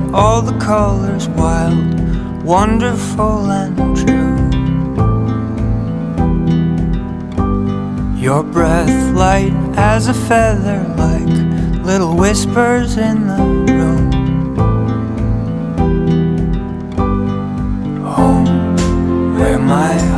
all the colors wild, wonderful and true. Your breath light as a feather, like little whispers in the room. Home, where my